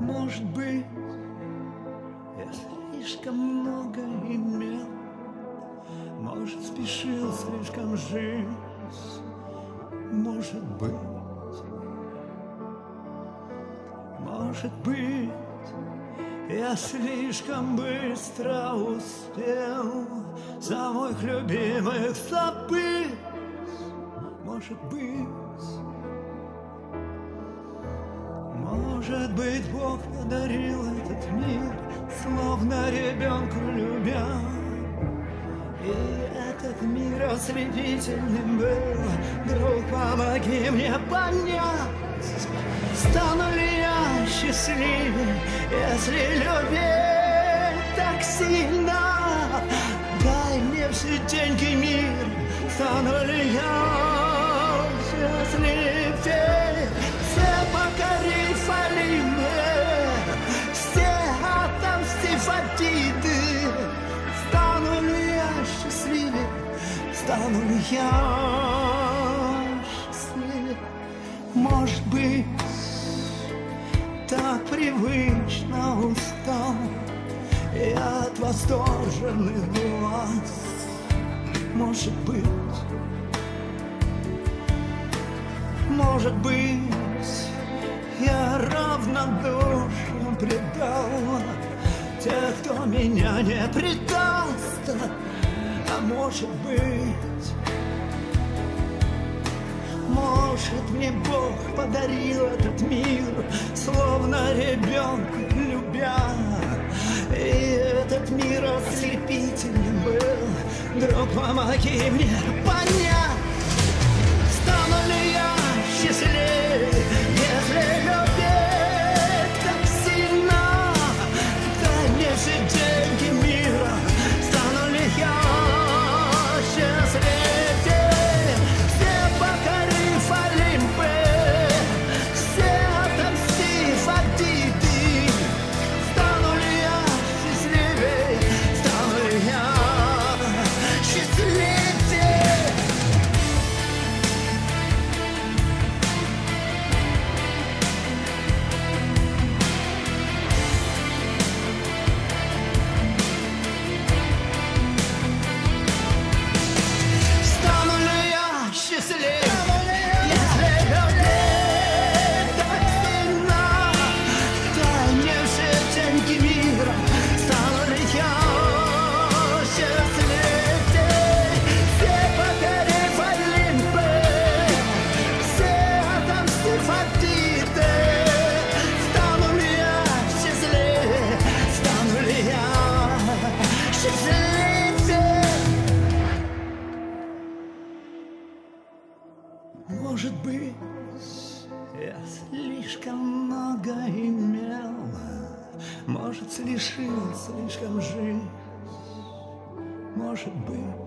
Может быть, я слишком много имел, может, спешил слишком жить, может быть, я слишком быстро успел самых любимых забыть, может быть, Бог подарил этот мир, словно ребенку любя. И этот мир ослепительным был. Друг, помоги мне понять, стану ли я счастливее, если любить так сильно. Дай мне все деньги мир, стану ли я счастливее, все покорив Олимпе, все отомстив обиды. Стану ли я счастливее, стану ли я счастливее? Может быть, так привычно устал я от восторженных глаз. Может быть, я равнодушно предал тех, кто меня не предаст. А может, мне Бог подарил этот мир, словно ребенку любя. И этот мир ослепительным был. Друг, помоги мне понять, стану ли я счастливее, если любить так сильно. Дай мне все деньги мира, стану ли я счастливее, все покорив Олимпе, все отомстив обиды. Стану ли я счастливее, стану ли я счастливее? Стану ли я счастливее, если любить так сильно? Дай мне все деньги мира, стану ли я счастливее, все покорив Олимпе, все отомстив обиды. Стану ли я счастливее, стану ли я счастливее? Может быть, я слишком много имел, может, лишил слишком жить, может быть,